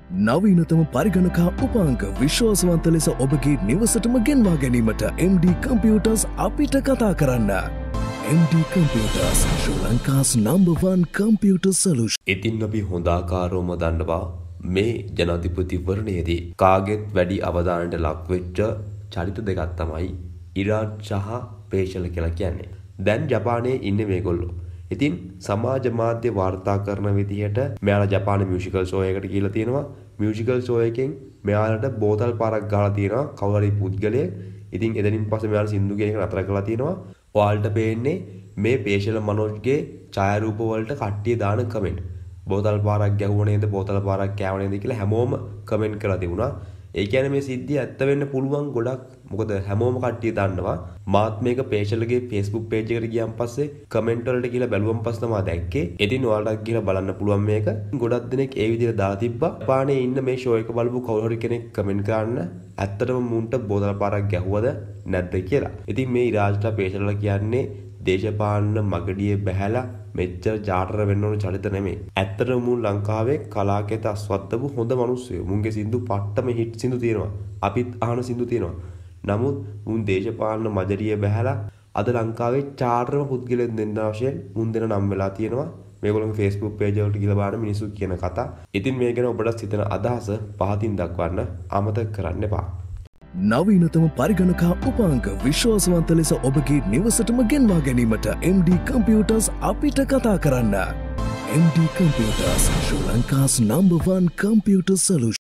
නවීනතම පරිගණකා උපාංක විශ්වාසවන්ත ලෙස ඔබගේ නිවසටම ගෙන්වා ගැනීමට MD Computers අපිට කතා කරන්න. MD Computers, Sri Lanka's #1 computer solution. ඉතින් අපි හොඳාකාරවම දන්නවා මේ ජනාධිපතිවරණයේදී කාගෙත් වැඩි අවධානයට ලක්වෙච්ච චරිත දෙකක් තමයි ඉරාන් සහ පේෂල් කියලා කියන්නේ. දැන් ජපානයේ ඉන්නේ මේගොල්ලෝ. ඉතින් සමාජ මාධ්‍ය වාර්තා කරන විදිහට මෙයාලා ජපානයේ මියුසිකල් ෂෝ එකකට කියලා තියෙනවා. මියුසිකල් ෂෝ එකෙන් මෙයාලට බෝතල් පාරක් ගහලා තියෙනවා කවුරු හරි පුද්ගලයෙක්. ඉතින් එතනින් පස්සේ මෙයාලා සින්දු කියන එක නතර කරලා තියෙනවා. ඔයාලට පේන්නේ මේ පේෂල් මනෝජ්ගේ ඡායාරූප වලට කට්ටිය දාන කමෙන්ට්. බෝතල් පාරක් ගැහුවා නේද බෝතල් පාරක් කෑවා නේද කියලා හැමෝම කමෙන්ට් කරලා තිබුණා. ඒ කියන්නේ මේ සිද්ධිය ඇත්ත වෙන්න පුළුවන් ගොඩක්. මොකද හැමෝම කට්ටිය දන්නවා මාත් මේක පේෂල්ගේ Facebook page එකට ගියන් පස්සේ කමෙන්ට් වලට කියලා බැලුවම් පස්සේ තමයි දැක්කේ. ඉතින් ඔයාලට ගිහලා බලන්න පුළුවන් මේක. ගොඩක් දෙනෙක් ඒ විදිහට දාලා තිබ්බා. ජපානයේ ඉන්න මේ ෂෝ එක බලපු කවුරු හරි කෙනෙක් කමෙන්ට් කරන්න ඇත්තටම මුන්ට බෝතල් පාරක් ගැහුවද නැද්ද කියලා. ඉතින් මේ ඉරාජ්ලා පේෂල්ලා කියන්නේ දේශපාලන මගඩියේ බැහැලා මෙච්චර ජාටර වෙන්න ඕන චරිත නෙමෙයි. ඇත්තටම මුන් ලංකාවේ කලාකෙත අස්වද්දපු හොඳ මිනිස්සුයෝ. මුන්ගේ සින්දු පට්ටම හිට් සින්දු තියෙනවා. අපිත් අහන සින්දු තියෙනවා. නමුත් මුන් දේශපාලන මජරිය බැහැලා අද ලංකාවේ චාටරම පුද්ගලයන් දෙන්න වශයෙන් මුන් දෙන නම් වෙලා තියෙනවා. මේගොල්ලෝගේ Facebook page වලට ගිහලා බලන්න මිනිස්සු කියන කතා. ඉතින් මේ ගැන ඔබට සිතන අදහස පහතින් දක්වන්න අමතක කරන්න එපා. නවීනතම පරිගණකා උපාංක විශ්වාසවන්ත ලෙස ඔබගේ නිවසටම ගෙන්වා ගැනීමට MD Computers අපිට කතා කරන්න. MD Computers, Sri Lanka's #1 computer solution.